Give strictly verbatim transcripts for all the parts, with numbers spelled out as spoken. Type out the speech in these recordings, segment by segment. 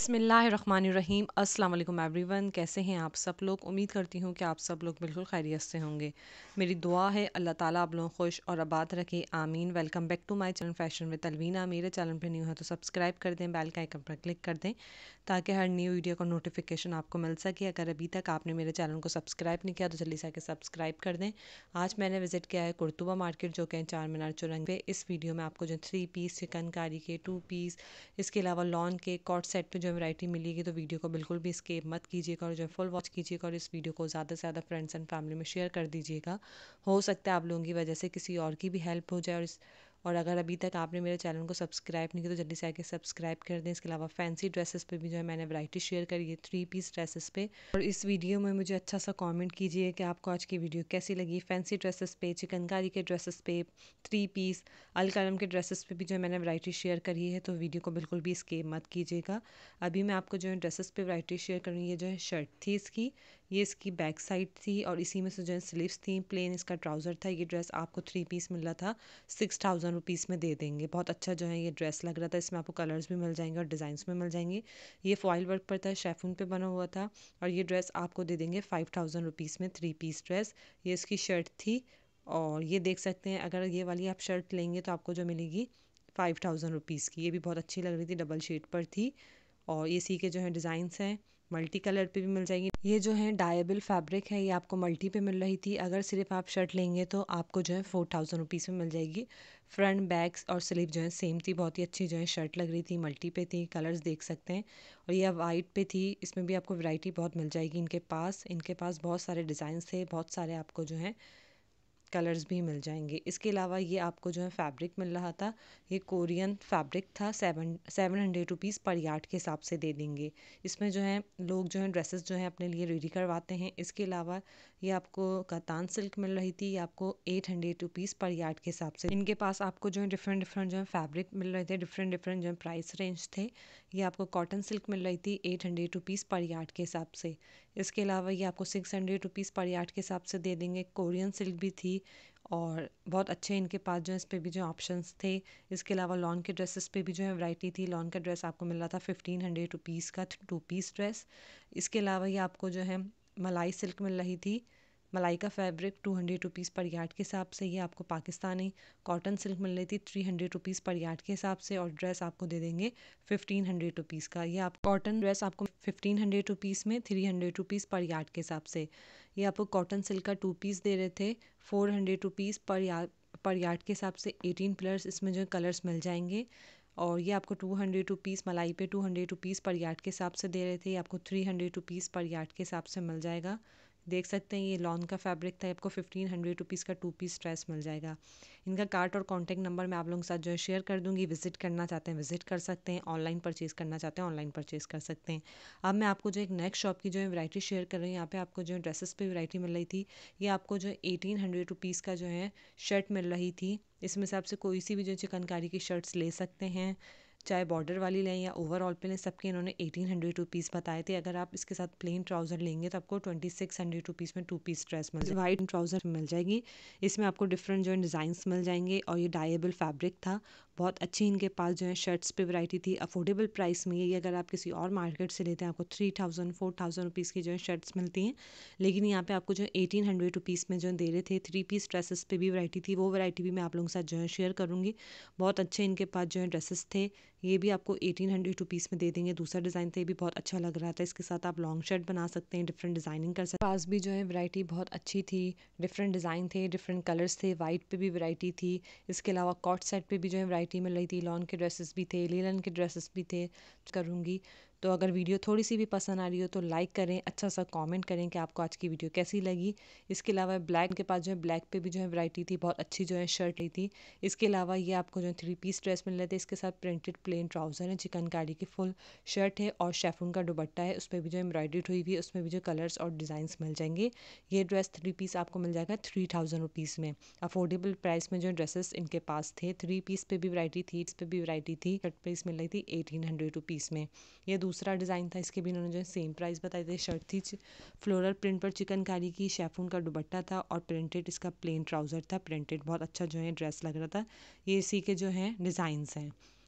बिस्मिल्लाहिर्रहमानिर्रहीम। अस्सलाम वालेकुम एवरीवन, कैसे हैं आप सब लोग। उम्मीद करती हूँ कि आप सब लोग बिल्कुल खैरियत से होंगे। मेरी दुआ है अल्लाह ताला आप लोगों को खुश और आबाद रखे, आमीन। Welcome back to my channel fashion with Talveena. मेरे चैनल पर न्यू है तो सब्सक्राइब कर दें, बेल का आइकन पर क्लिक कर दें ताकि हर न्यू वीडियो का नोटिफिकेशन आपको मिल सके। अगर अभी तक आपने मेरे चैनल को सब्सक्राइब नहीं किया तो जल्दी से आके सब्सक्राइब कर दें। आज मैंने विजिट किया है कुर्तुबा मार्केट, जो कि चार मीनार चौरंग पे। इस वीडियो में आपको जो थ्री पीस, चिकनकारी के टू पीस, इसके अलावा लॉन के कॉट सेट पे जो वैरायटी मिलेगी, तो वीडियो को बिल्कुल भी स्किप मत कीजिएगा और जो फुल वॉच कीजिएगा और इस वीडियो को ज़्यादा से ज़्यादा फ्रेंड्स एंड फैमिली में शेयर कर दीजिएगा। हो सकता है आप लोगों की वजह से किसी और की भी हेल्प हो जाए। और इस और अगर अभी तक आपने मेरे चैनल को सब्सक्राइब नहीं किया तो जल्दी से आके सब्सक्राइब कर दें। इसके अलावा फैंसी ड्रेसेस पे भी जो है मैंने वैरायटी शेयर करी है, थ्री पीस ड्रेसेस पे। और इस वीडियो में मुझे अच्छा सा कमेंट कीजिए कि आपको आज की वीडियो कैसी लगी। फैंसी ड्रेसेस पे, चिकनकारी के ड्रेसेस पे, थ्री पीस, अल कलम के ड्रेसेस पे भी जो है मैंने वैरायटी शेयर करी है, तो वीडियो को बिल्कुल भी स्किप मत कीजिएगा। अभी मैं आपको जो है ड्रेसेस पे वैरायटी शेयर कर रही हूँ। ये जो है शर्ट थी इसकी, ये इसकी बैक साइड थी और इसी में से जो है स्लीव्स थी, प्लेन इसका ट्राउज़र था। ये ड्रेस आपको थ्री पीस मिल रहा था, सिक्स थाउजेंड रुपीज़ में दे देंगे। बहुत अच्छा जो है ये ड्रेस लग रहा था। इसमें आपको कलर्स भी मिल जाएंगे और डिज़ाइंस में मिल जाएंगे। ये फॉइल वर्क पर था, शेफून पे बना हुआ था। और ये ड्रेस आपको दे देंगे फाइव थाउजेंड रुपीज़ में, थ्री पीस ड्रेस। ये इसकी शर्ट थी और ये देख सकते हैं, अगर ये वाली आप शर्ट लेंगे तो आपको जो मिलेगी फाइव थाउजेंड रुपीज़ की। ये भी बहुत अच्छी लग रही थी, डबल शेड पर थी। और ये सी के जो है डिज़ाइंस हैं, मल्टी कलर पे भी मिल जाएगी। ये जो है डायबल फैब्रिक है, ये आपको मल्टी पे मिल रही थी। अगर सिर्फ आप शर्ट लेंगे तो आपको जो है फोर थाउजेंड रुपीज़ में मिल जाएगी। फ्रंट बैक्स और स्लीव जो है सेम थी। बहुत ही अच्छी जो है शर्ट लग रही थी, मल्टी पे थी, कलर्स देख सकते हैं। और ये वाइट पे थी। इसमें भी आपको वैरायटी बहुत मिल जाएगी इनके पास। इनके पास बहुत सारे डिज़ाइंस थे, बहुत सारे आपको जो है कलर्स भी मिल जाएंगे। इसके अलावा ये आपको जो है फैब्रिक मिल रहा था, ये कोरियन फैब्रिक था। Seven seven hundred rupees per yard के हिसाब से दे देंगे। इसमें जो है लोग जो है ड्रेसेस जो है अपने लिए रेडी करवाते हैं। इसके अलावा ये आपको कतान सिल्क मिल रही थी, ये आपको eight hundred rupees per yard के हिसाब से। इनके पास आपको जो है डिफरेंट डिफरेंट जो है फैब्रिक मिल रहे थे, डिफरेंट डिफरेंट जो है प्राइस रेंज थे। ये आपको कॉटन सिल्क मिल रही थी eight hundred rupees per yard के हिसाब से। इसके अलावा ये आपको six hundred rupees per yard के हिसाब से दे देंगे। कोरियन सिल्क भी थी और बहुत अच्छे इनके पास जो है इस पे भी जो ऑप्शंस थे। इसके अलावा लॉन के ड्रेसेस पे भी जो है वैरायटी थी। लॉन का ड्रेस आपको मिल रहा था फिफ्टीन हंड्रेड रुपीज़ का, टू पीस ड्रेस। इसके अलावा ये आपको जो है मलाई सिल्क मिल रही थी, मलाई का fabric two hundred rupees per yard के हिसाब से। ये आपको पाकिस्तानी कॉटन सिल्क मिल रही थी three hundred rupees per yard के हिसाब से। और ड्रेस आपको दे देंगे फिफ्टीन हंड्रेड रुपीज़ का। ये आप कॉटन ड्रेस आपको फिफ्टीन हंड्रेड रुपीज़ में, three hundred rupees per yard के हिसाब से। ये आपको कॉटन सिल्क का टू पीस दे रहे थे four hundred rupees per yard per yard के हिसाब से। एटीन प्लस इसमें जो कलर्स मिल जाएंगे। और ये आपको टू हंड्रेड रुपीज़ मलाई पे two hundred rupees per yard के हिसाब से दे रहे थे। ये आपको three hundred rupees per yard के हिसाब से मिल जाएगा। देख सकते हैं ये लॉन का फैब्रिक था, आपको फिफ्टीन हंड्रेड रुपीज़ का टू पीस ड्रेस मिल जाएगा। इनका कार्ट और कॉन्टैक्ट नंबर मैं आप लोगों के साथ जो है शेयर कर दूंगी। विजिट करना चाहते हैं विजिट कर सकते हैं, ऑनलाइन परचेज़ करना चाहते हैं ऑनलाइन परचेज़ कर सकते हैं। अब मैं आपको जो एक नेक्स्ट शॉप की जो है वैरायटी शेयर कर रही हूँ। यहाँ पे आपको जो है ड्रेसेस पे वैरायटी मिल रही थी। ये आपको जो है एटीन हंड्रेड रुपीज़ का जो है शर्ट मिल रही थी। इसमें से आपसे कोई सी भी जो चिकनकारी की शर्ट्स ले सकते हैं, चाहे बॉर्डर वाली लें या ओवरऑल पे लें, सबके इन्होंने एटीन हंड्रेड रुपीज़ बताए थे। अगर आप इसके साथ प्लेन ट्राउज़र लेंगे तो आपको ट्वेंटी सिक्स हंड्रेड रुपीज़ में टू पीस ड्रेस मिल जाएगी, वाइट ट्राउज़र मिल जाएगी। इसमें आपको डिफरेंट जो है डिज़ाइंस मिल जाएंगे। और ये डायबल फैब्रिक था, बहुत अच्छी इनके पास जो है शर्ट्स पे वैरायटी थी। अफोर्डेबल प्राइस में, ये अगर आप किसी और मार्केट से लेते हैं आपको three thousand four thousand rupees की जो है शर्ट्स मिलती हैं, लेकिन यहाँ पे आपको जो है एटीन हंड्रेड रुपीज़ में जो दे रहे थे। थ्री पीस ड्रेसेस पे भी वैरायटी थी, वो वैरायटी भी मैं आप लोगों के साथ जो है शेयर करूँगी। बहुत अच्छे इनके पास जो है ड्रेसेस थे। ये भी आपको एटीन हंड्रेड रुपीज़ में दे देंगे। दूसरा डिज़ाइन था, ये भी बहुत अच्छा लग रहा था। इसके साथ आप लॉन्ग शर्ट बना सकते हैं, डिफरेंट डिज़ाइनिंग कर सकते हैं। पास भी जो है वैरायटी बहुत अच्छी थी, डिफरेंट डिज़ाइन थे, डिफरेंट कलर्स थे। वाइट पे भी वैरायटी थी। इसके अलावा कॉट सेट पे भी जो है वैरायटी मिल रही थी। लॉन के ड्रेसेस भी थे, लीलन के ड्रेसेस भी थे। करूँगी तो अगर वीडियो थोड़ी सी भी पसंद आ रही हो तो लाइक करें, अच्छा सा कमेंट करें कि आपको आज की वीडियो कैसी लगी। इसके अलावा ब्लैक के पास जो है ब्लैक पे भी जो है वैरायटी थी, बहुत अच्छी जो है शर्ट ली थी। इसके अलावा ये आपको जो है थ्री पीस ड्रेस मिल रहे थे। इसके साथ प्रिंटेड प्लेन ट्राउज़र है, चिकनकारी की फुल शर्ट है और शेफून का दुपट्टा है। उस पर भी जो एम्ब्रॉयडरी हुई हुई है, उसमें भी जो कलर्स और डिज़ाइंस मिल जाएंगे। ये ड्रेस थ्री पीस आपको मिल जाएगा थ्री थाउजेंड रुपीज़ में। अफोर्डेबल प्राइस में जो ड्रेसेस इनके पास थे। थ्री पीस पे भी वैरायटी थी, इस पे भी वैरायटी थी। शर्ट प्राइस मिल रही थी एटीन हंड्रेड रुपीज़ में। ये दूसरा डिज़ाइन था, इसके भी इन्होंने जो है सेम प्राइस बताए थे। शर्ट थी फ्लोरल प्रिंट पर चिकनकारी की, शेफून का दुपट्टा था और प्रिंटेड इसका प्लेन ट्राउज़र था। प्रिंटेड बहुत अच्छा जो है ड्रेस लग रहा था। ये इसी के जो है डिज़ाइंस हैं।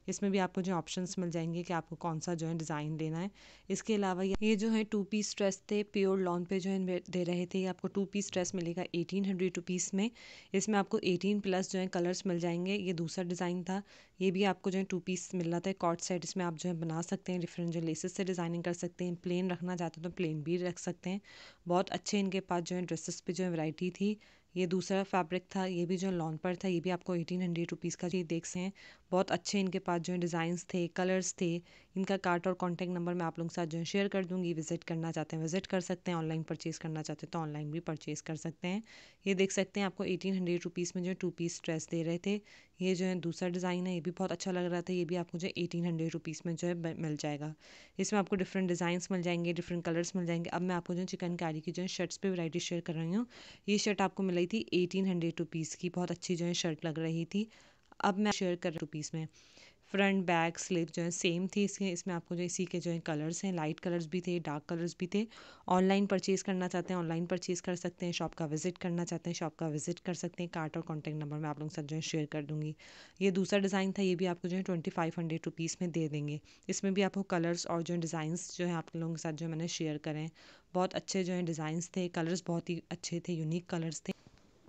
इसमें भी आपको जो ऑप्शंस मिल जाएंगे कि आपको कौन सा जो है डिज़ाइन लेना है। इसके अलावा ये जो है टू पीस ड्रेस थे, प्योर लॉन पे जो है दे रहे थे। ये आपको टू पीस ड्रेस मिलेगा एटीन हंड्रेड रुपीज़ में। इसमें आपको एटीन प्लस जो है कलर्स मिल जाएंगे। ये दूसरा डिज़ाइन था, ये भी आपको जो है टू पीस मिल रहा था कॉट सेट। इसमें आप जो है बना सकते हैं, डिफरेंट जो लेसेस से डिज़ाइनिंग कर सकते हैं। प्लेन रखना चाहते हो तो प्लेन भी रख सकते हैं। बहुत अच्छे इनके पास जो है ड्रेसेस पे जो है वैरायटी थी। ये दूसरा फैब्रिक था, ये भी जो लॉन पर था, ये भी आपको एटीन हंड्रेड रुपीज़ का जी देख सकते हैं। बहुत अच्छे इनके पास जो है डिज़ाइंस थे, कलर्स थे। इनका कार्ट और कॉन्टैक्ट नंबर मैं आप लोगों के साथ जो है शेयर कर दूँगी। विजिट करना चाहते हैं विजिट कर सकते हैं, ऑनलाइन परचेज़ करना चाहते हैं तो ऑनलाइन भी परचेज़ कर सकते हैं। ये देख सकते हैं आपको एटीन हंड्रेड रुपीज़ में जो है टू पीस ड्रेस दे रहे थे। ये जो है दूसरा डिज़ाइन है, ये भी बहुत अच्छा लग रहा था। ये भी आपको जो है एटीन हंड्रेड रुपीज़ में जो है मिल जाएगा। इसमें आपको डिफरेंट डिज़ाइंस मिल जाएंगे, डिफरेंट कलर्स मिल जाएंगे। अब मैं आपको जो है चिकनकारी की जो है शर्ट्स पे वैरायटी शेयर कर रही हूँ। ये शर्ट आपको मिल रही थी एटीन हंड्रेड रुपीज़ की, बहुत अच्छी जो है शर्ट लग रही थी। अब मैं शेयर कर रुपीज़ में फ्रंट बैक स्लीव जो है सेम थी इसके। इसमें आपको जो इसी के जो है कलर्स हैं, लाइट कलर्स भी थे, डार्क कलर्स भी थे। ऑनलाइन परचेज़ करना चाहते हैं ऑनलाइन परचेज़ कर सकते हैं, शॉप का विजिट करना चाहते हैं शॉप का विजिट कर सकते हैं। कार्ट और कॉन्टैक्ट नंबर मैं आप लोगों के साथ जो है शेयर कर दूँगी। ये दूसरा डिज़ाइन था, ये भी आपको जो है ट्वेंटी फाइव हंड्रेड रुपीज़ में दे देंगे। इसमें भी आपको कलर्स और जो डिज़ाइंस जो है आप लोगों के साथ जो मैंने शेयर करें। बहुत अच्छे जो है डिज़ाइंस थे, कलर्स बहुत ही अच्छे थे, यूनिक कलर्स थे।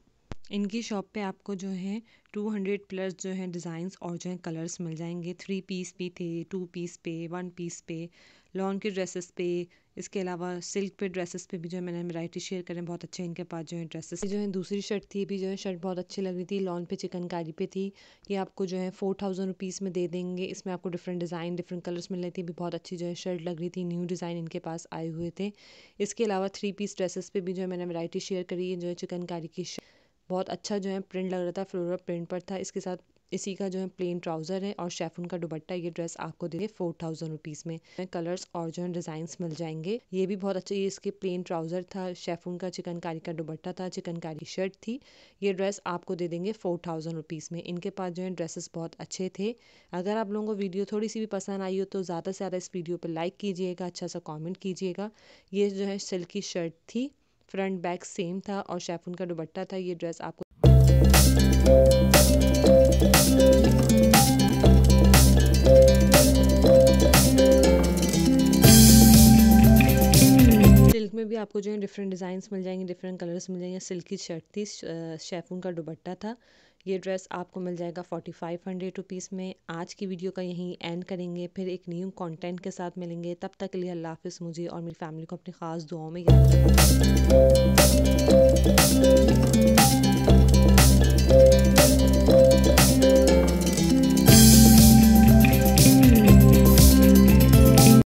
इनकी शॉप पे आपको जो है टू हंड्रेड प्लस जो है डिज़ाइंस और जो है कलर्स मिल जाएंगे। थ्री पीस भी थे, टू पीस पे, वन पीस पे, लॉन के ड्रेसेस पे। इसके अलावा सिल्क पे ड्रेसेस पे भी जो है मैंने वैरायटी शेयर करें। बहुत अच्छे इनके पास जो है ड्रेसेस जो है। दूसरी शर्ट थी भी जो है शर्ट बहुत अच्छी लग रही थी, लॉन पे चिकनकारी पे थी। ये आपको जो है फोर थाउजेंड रुपीज़ में दे देंगे। इसमें आपको डिफरेंट डिज़ाइन डिफरेंट कलर्स मिल रही थी, भी बहुत अच्छी जो है शर्ट लग रही थी। न्यू डिज़ाइन इनके पास आए हुए थे। इसके अलावा थ्री पीस ड्रेसेस पे भी जो है मैंने वैरायटी शेयर करी है। जो है चिकनकारी की बहुत अच्छा जो है प्रिंट लग रहा था, फ्लोरल प्रिंट पर था। इसके साथ इसी का जो है प्लेन ट्राउज़र है और शेफून का दुपट्टा। ये ड्रेस आपको दे फोर थाउजेंड रुपीज़ में। कलर्स और जो है डिज़ाइंस मिल जाएंगे। ये भी बहुत अच्छा, ये इसके प्लेन ट्राउज़र था, शेफून का चिकनकारी का दुपट्टा था, चिकनकारी शर्ट थी। ये ड्रेस आपको दे देंगे फोर थाउजेंड रुपीज़ में। इनके पास जो है ड्रेसेस बहुत अच्छे थे। अगर आप लोगों को वीडियो थोड़ी सी भी पसंद आई हो तो ज़्यादा से ज़्यादा इस वीडियो पर लाइक कीजिएगा, अच्छा सा कॉमेंट कीजिएगा। ये जो है सिल्क की शर्ट थी, फ्रंट बैक सेम था और शेफून का दुपट्टा था। ये ड्रेस आपको सिल्क में भी आपको जो है डिफरेंट डिज़ाइंस मिल जाएंगे, डिफरेंट कलर्स मिल जाएंगे। सिल्क की शर्ट थी, शेफून का दुपट्टा था। ये ड्रेस आपको मिल जाएगा फोर्टी फाइव हंड्रेड रुपीज़ में। आज की वीडियो का यहीं एंड करेंगे, फिर एक न्यू कंटेंट के साथ मिलेंगे। तब तक के लिए अल्लाह हाफिज़। मुझे और मेरी फैमिली को अपनी ख़ास दुआओं में याद रखना।